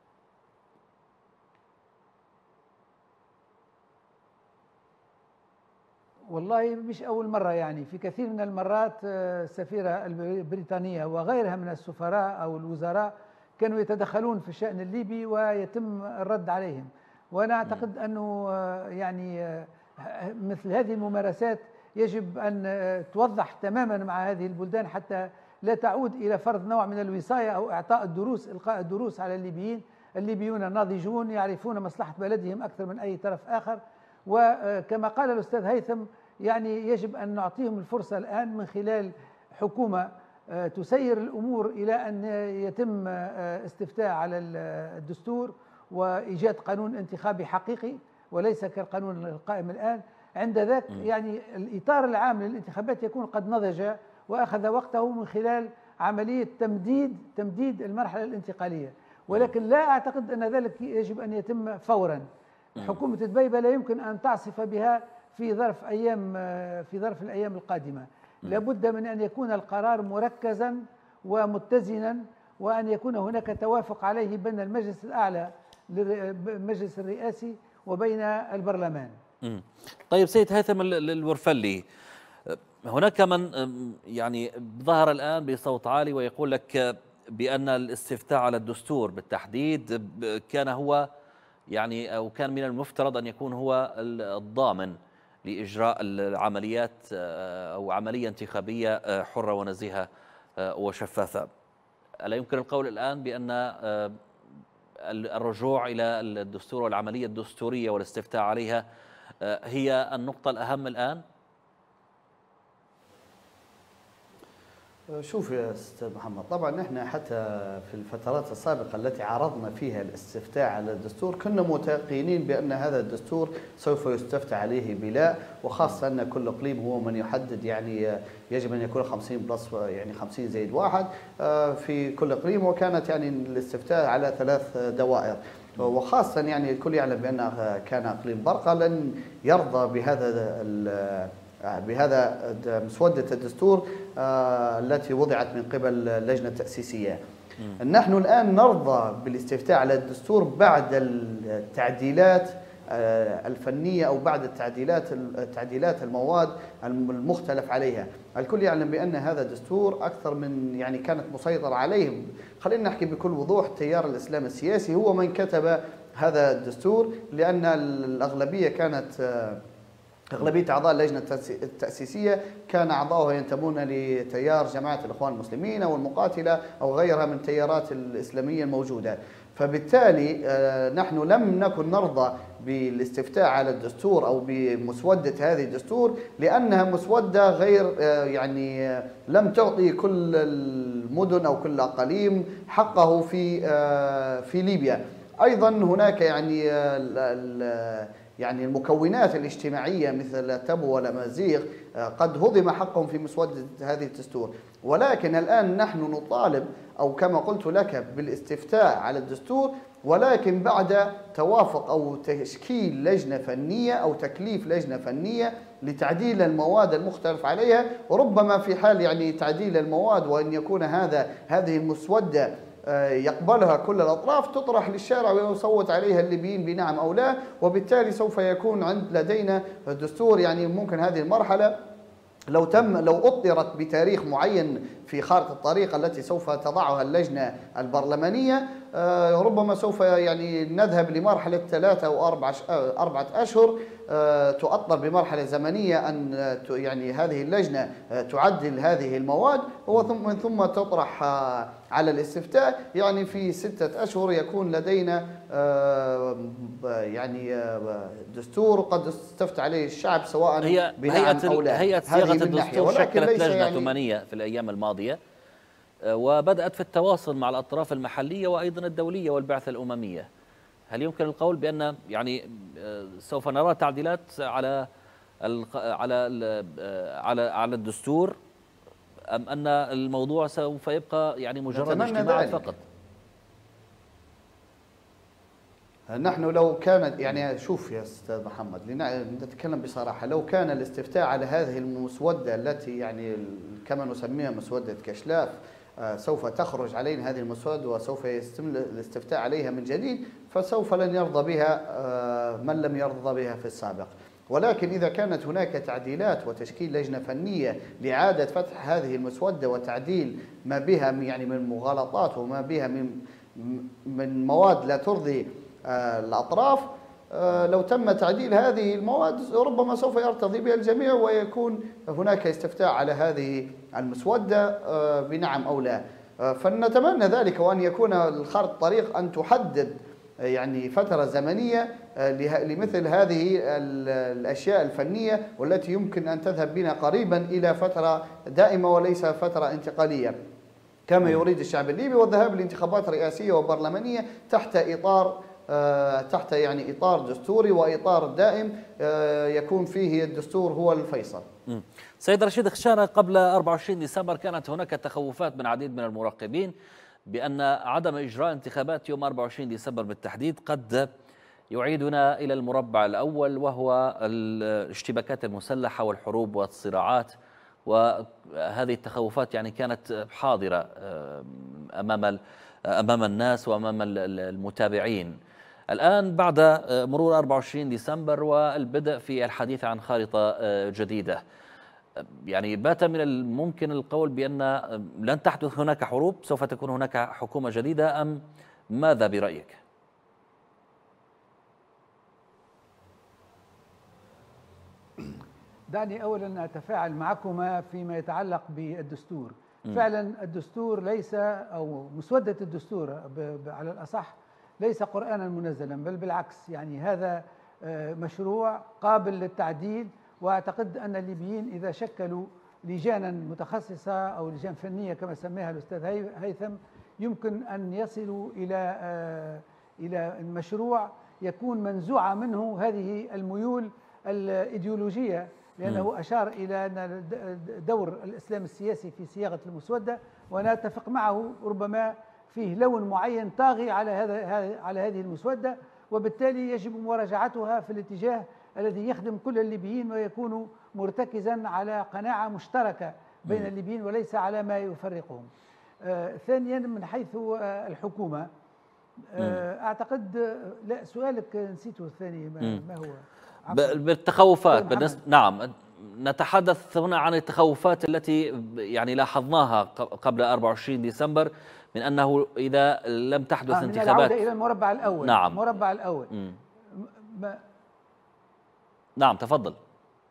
والله مش أول مرة، يعني في كثير من المرات السفيرة البريطانية وغيرها من السفراء أو الوزراء كانوا يتدخلون في الشأن الليبي ويتم الرد عليهم. وأنا أعتقد أنه يعني مثل هذه الممارسات يجب أن توضح تماما مع هذه البلدان حتى لا تعود إلى فرض نوع من الوصاية أو إعطاء الدروس، إلقاء الدروس على الليبيين. الليبيون ناضجون يعرفون مصلحة بلدهم أكثر من أي طرف آخر، وكما قال الأستاذ هيثم يعني يجب أن نعطيهم الفرصة الآن من خلال حكومة تسير الأمور إلى أن يتم استفتاء على الدستور وإيجاد قانون انتخابي حقيقي وليس كالقانون القائم الآن. عند ذاك يعني الإطار العام للانتخابات يكون قد نضج وأخذ وقته من خلال عملية تمديد المرحلة الانتقالية، ولكن لا أعتقد أن ذلك يجب أن يتم فورا. حكومة دبيبة لا يمكن أن تعصف بها في ظرف الأيام القادمة. لابد من أن يكون القرار مركزا ومتزنا، وأن يكون هناك توافق عليه بين المجلس الأعلى المجلس الرئاسي وبين البرلمان. طيب سيد هيثم الورفلي، هناك من يعني ظهر الآن بصوت عالي ويقول لك بأن الاستفتاء على الدستور بالتحديد كان هو يعني أو كان من المفترض أن يكون هو الضامن لإجراء العمليات أو عملية انتخابية حرة ونزيهة وشفافة. ألا يمكن القول الآن بأن الرجوع إلى الدستور والعملية الدستورية والاستفتاء عليها هي النقطة الأهم الآن؟ شوف يا أستاذ محمد، طبعا نحن حتى في الفترات السابقة التي عرضنا فيها الاستفتاء على الدستور كنا متيقنين بأن هذا الدستور سوف يستفتى عليه بلا، وخاصة أن كل إقليم هو من يحدد، يعني يجب أن يكون 50 بلس يعني 50 زائد 1 في كل إقليم، وكانت يعني الاستفتاء على 3 دوائر. وخاصة يعني الكل يعلم بأن كان إقليم برقة لن يرضى بهذا مسودة الدستور التي وضعت من قبل اللجنة التأسيسية. نحن الآن نرضى بالاستفتاء على الدستور بعد التعديلات الفنية أو بعد تعديلات المواد المختلف عليها. الكل يعلم بأن هذا الدستور أكثر من يعني كانت مسيطر عليه، خلينا نحكي بكل وضوح، تيار الإسلام السياسي هو من كتب هذا الدستور، لأن الأغلبية كانت أغلبية أعضاء اللجنة التأسيسية كان أعضاؤها ينتمون لتيار جماعة الإخوان المسلمين أو المقاتلة أو غيرها من التيارات الإسلامية الموجودة. فبالتالي نحن لم نكن نرضى بالاستفتاء على الدستور أو بمسودة هذه الدستور، لأنها مسودة غير يعني لم تعطي كل المدن أو كل الأقاليم حقه في ليبيا. أيضا هناك يعني المكونات الاجتماعية مثل التبو والأمازيغ قد هضم حقهم في مسودة هذه الدستور، ولكن الآن نحن نطالب أو كما قلت لك بالاستفتاء على الدستور، ولكن بعد توافق أو تشكيل لجنة فنية أو تكليف لجنة فنية لتعديل المواد المختلف عليها. وربما في حال يعني تعديل المواد وأن يكون هذه المسودة يقبلها كل الأطراف تطرح للشارع ويصوت عليها الليبيين بنعم أو لا، وبالتالي سوف يكون لدينا دستور. يعني ممكن هذه المرحلة لو أطرت بتاريخ معين في خارطة الطريق التي سوف تضعها اللجنة البرلمانية، ربما سوف يعني نذهب لمرحلة 3 أو 4 أشهر تؤطر بمرحلة زمنية أن يعني هذه اللجنة تعدل هذه المواد، ومن ثم تطرح على الاستفتاء. يعني في 6 أشهر يكون لدينا يعني دستور قد استفتى عليه الشعب سواء بنعم أو لا. هيئة صياغة الدستور شكلت لجنة ثمانية في الأيام الماضية، وبدأت في التواصل مع الأطراف المحلية وأيضا الدولية والبعثة الأممية. هل يمكن القول بأن يعني سوف نرى تعديلات على الدستور، أم أن الموضوع سوف يبقى يعني مجرد اجتماع فقط؟ نحن لو كانت يعني شوف يا أستاذ محمد، نتكلم بصراحة، لو كان الاستفتاء على هذه المسودة التي يعني كما نسميها مسودة كشلاف سوف تخرج علينا هذه المسودة وسوف يتم الاستفتاء عليها من جديد، فسوف لن يرضى بها من لم يرضى بها في السابق. ولكن إذا كانت هناك تعديلات وتشكيل لجنة فنية لإعادة فتح هذه المسودة وتعديل ما بها يعني من مغالطات وما بها من مواد لا ترضي الأطراف، لو تم تعديل هذه المواد ربما سوف يرتضي بها الجميع ويكون هناك استفتاء على هذه المسودة بنعم أو لا. فنتمنى ذلك، وأن يكون الخارطة الطريق أن تحدد يعني فترة زمنية لمثل هذه الأشياء الفنية، والتي يمكن أن تذهب بنا قريبا إلى فترة دائمة وليس فترة انتقالية كما يريد الشعب الليبي، والذهاب لانتخابات رئاسية وبرلمانية تحت يعني إطار دستوري وإطار دائم يكون فيه الدستور هو الفيصل. سيد رشيد خشانة، قبل 24 ديسمبر كانت هناك تخوفات من عديد من المراقبين بأن عدم إجراء انتخابات يوم 24 ديسمبر بالتحديد قد يعيدنا إلى المربع الأول، وهو الاشتباكات المسلحة والحروب والصراعات. وهذه التخوفات يعني كانت حاضرة أمام الناس وأمام المتابعين. الآن بعد مرور 24 ديسمبر والبدء في الحديث عن خارطة جديدة، يعني بات من الممكن القول بأن لن تحدث هناك حروب، سوف تكون هناك حكومة جديدة، أم ماذا برأيك؟ دعني أولا أتفاعل معكما فيما يتعلق بالدستور. فعلا الدستور ليس، أو مسودة الدستور على الأصح، ليس قرآنا منزلا، بل بالعكس، يعني هذا مشروع قابل للتعديل. وأعتقد أن الليبيين إذا شكلوا لجانا متخصصة أو لجان فنية كما سماها الأستاذ هيثم، يمكن أن يصلوا إلى المشروع يكون منزوعة منه هذه الميول الإيديولوجية، لأنه أشار إلى أن دور الإسلام السياسي في صياغة المسودة، وأنا أتفق معه، ربما فيه لون معين طاغي على هذه المسودة، وبالتالي يجب مراجعتها في الاتجاه الذي يخدم كل الليبيين ويكون مرتكزا على قناعة مشتركة بين الليبيين وليس على ما يفرقهم. ثانيا، من حيث الحكومة، أعتقد، لا سؤالك نسيته الثاني، ما هو؟ بالتخوفات نعم، نتحدث هنا عن التخوفات التي يعني لاحظناها قبل 24 ديسمبر من أنه إذا لم تحدث انتخابات، العودة إلى المربع الأول. نعم. المربع الأول. نعم، تفضل.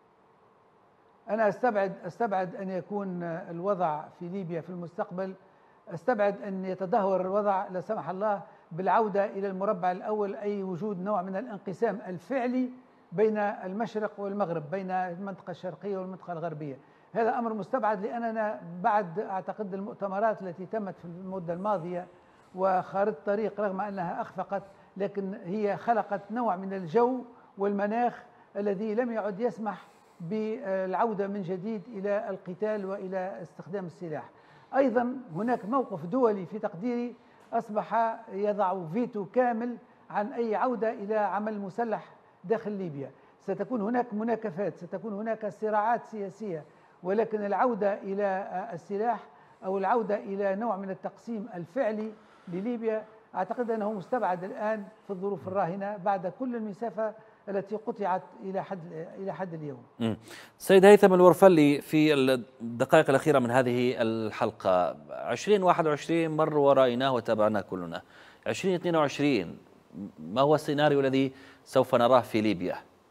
أنا أستبعد أن يكون الوضع في ليبيا في المستقبل، أستبعد أن يتدهور الوضع لا سمح الله بالعودة إلى المربع الأول، أي وجود نوع من الانقسام الفعلي بين المشرق والمغرب، بين المنطقة الشرقية والمنطقة الغربية. هذا أمر مستبعد، لأننا بعد أعتقد المؤتمرات التي تمت في المدة الماضية وخارطة الطريق رغم أنها أخفقت، لكن هي خلقت نوع من الجو والمناخ الذي لم يعد يسمح بالعودة من جديد إلى القتال وإلى استخدام السلاح. أيضا هناك موقف دولي في تقديري أصبح يضع فيتو كامل عن أي عودة إلى عمل مسلح داخل ليبيا. ستكون هناك مناكفات، ستكون هناك صراعات سياسية، ولكن العودة إلى السلاح أو العودة إلى نوع من التقسيم الفعلي لليبيا أعتقد أنه مستبعد الآن في الظروف الراهنة بعد كل المسافة التي قطعت إلى حد اليوم. سيد هيثم الورفلي، في الدقائق الأخيرة من هذه الحلقة، 2021 مر ورأيناه وتابعناه كلنا. 2022 ما هو السيناريو الذي سوف نراه في ليبيا؟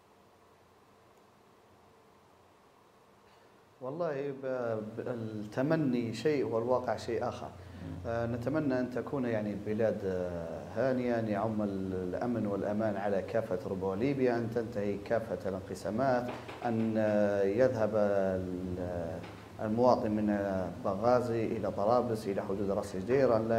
والله التمني شيء والواقع شيء آخر. نتمنى أن تكون يعني البلاد هانية، أن يعم الأمن والأمان على كافة ربوع ليبيا، أن تنتهي كافة الانقسامات، أن يذهب المواطن من بنغازي إلى طرابلس إلى حدود راس جدير، أن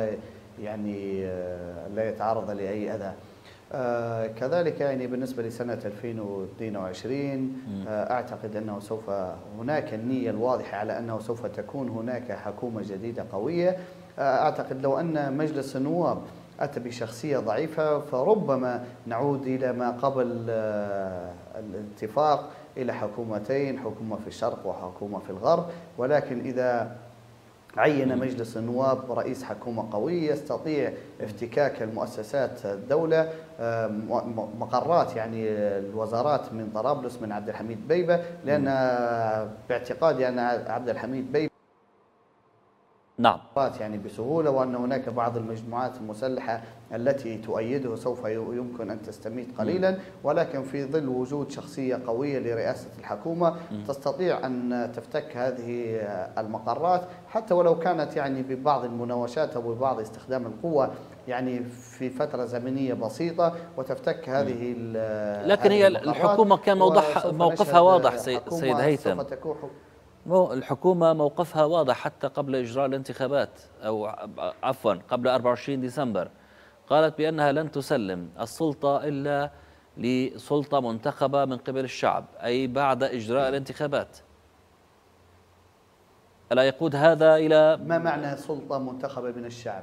لا يتعرض لأي أذى. كذلك يعني بالنسبة لسنة 2022 أعتقد أنه سوف هناك النية الواضحة على أنه سوف تكون هناك حكومة جديدة قوية. أعتقد لو أن مجلس النواب أتى بشخصية ضعيفة فربما نعود إلى ما قبل الاتفاق، إلى حكومتين، حكومة في الشرق وحكومة في الغرب. ولكن إذا عين مجلس النواب رئيس حكومة قوي يستطيع افتكاك المؤسسات الدولة، مقرات يعني الوزارات من طرابلس من عبد الحميد بيبة، لأن باعتقادي أن عبد الحميد بيبة نعم يعني بسهولة، وأن هناك بعض المجموعات المسلحة التي تؤيده سوف يمكن أن تستميت قليلا، ولكن في ظل وجود شخصية قوية لرئاسة الحكومة تستطيع أن تفتك هذه المقرات، حتى ولو كانت يعني ببعض المناوشات أو ببعض استخدام القوة يعني في فترة زمنية بسيطة، وتفتك هذه لكن هي الحكومة كان موقفها واضح سيد هيثم. الحكومة موقفها واضح حتى قبل إجراء الانتخابات، أو عفوا قبل 24 ديسمبر، قالت بأنها لن تسلم السلطة إلا لسلطة منتخبة من قبل الشعب، أي بعد إجراء الانتخابات. ألا يقود هذا إلى ما معنى سلطة منتخبة من الشعب؟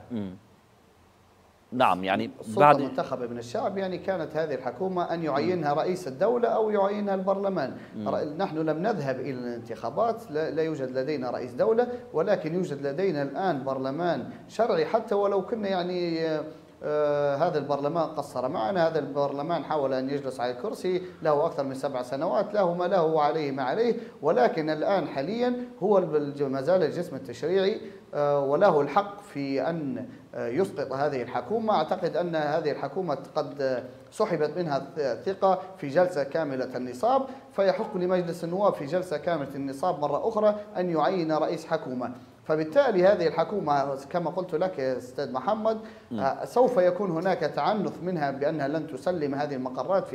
نعم، يعني بعد منتخبة من الشعب يعني كانت هذه الحكومة أن يعينها رئيس الدولة أو يعينها البرلمان. نحن لم نذهب إلى الانتخابات، لا يوجد لدينا رئيس دولة، ولكن يوجد لدينا الآن برلمان شرعي، حتى ولو كنا يعني هذا البرلمان قصر معنا، هذا البرلمان حاول أن يجلس على الكرسي له أكثر من 7 سنوات، له ما له وعليه ما عليه، ولكن الآن حاليا هو ما زال الجسم التشريعي وله الحق في أن يسقط هذه الحكومة. أعتقد أن هذه الحكومة قد سحبت منها الثقة في جلسة كاملة النصاب، فيحق لمجلس النواب في جلسة كاملة النصاب مرة أخرى أن يعين رئيس حكومة. فبالتالي هذه الحكومة كما قلت لك يا أستاذ محمد سوف يكون هناك تعنت منها بأنها لن تسلم هذه المقرات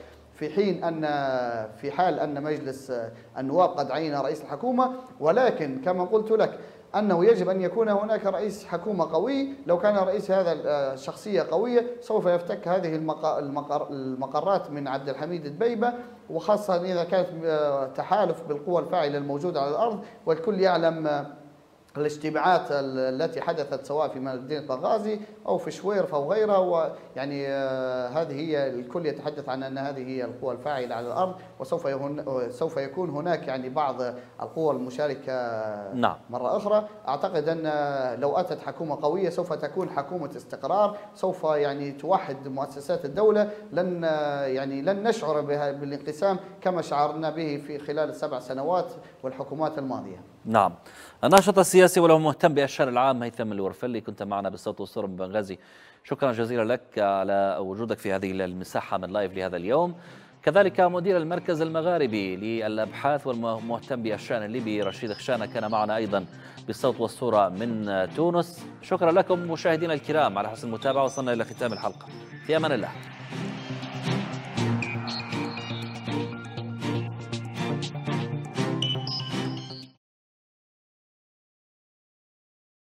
في حال أن مجلس النواب قد عين رئيس الحكومة. ولكن كما قلت لك أنه يجب أن يكون هناك رئيس حكومة قوي. لو كان رئيس هذا شخصية قوية سوف يفتك هذه المقرات من عبد الحميد البيبة، وخاصة إذا كانت تحالف بالقوى الفاعلة الموجودة على الأرض. والكل يعلم الاجتماعات التي حدثت سواء في مدينة بنغازي أو في شويرف أو غيرها، ويعني هذه هي الكل يتحدث عن أن هذه هي القوى الفاعلة على الأرض، وسوف يكون هناك يعني بعض القوى المشاركة نعم. مرة أخرى. أعتقد أن لو أتت حكومة قوية سوف تكون حكومة استقرار، سوف يعني توحد مؤسسات الدولة. لن نشعر بالانقسام كما شعرنا به في خلال ال7 سنوات والحكومات الماضية. نعم. الناشط السياسي وله مهتم بالشأن العام هيثم الورفلي، كنت معنا بالصوت والصورة من بنغازي. شكرا جزيلا لك على وجودك في هذه المساحة من لايف لهذا اليوم. كذلك مدير المركز المغاربي للأبحاث والمهتم بالشأن الليبي رشيد خشانة كان معنا أيضا بالصوت والصورة من تونس. شكرا لكم مشاهدينا الكرام على حسن المتابعة. وصلنا إلى ختام الحلقة، في أمان الله.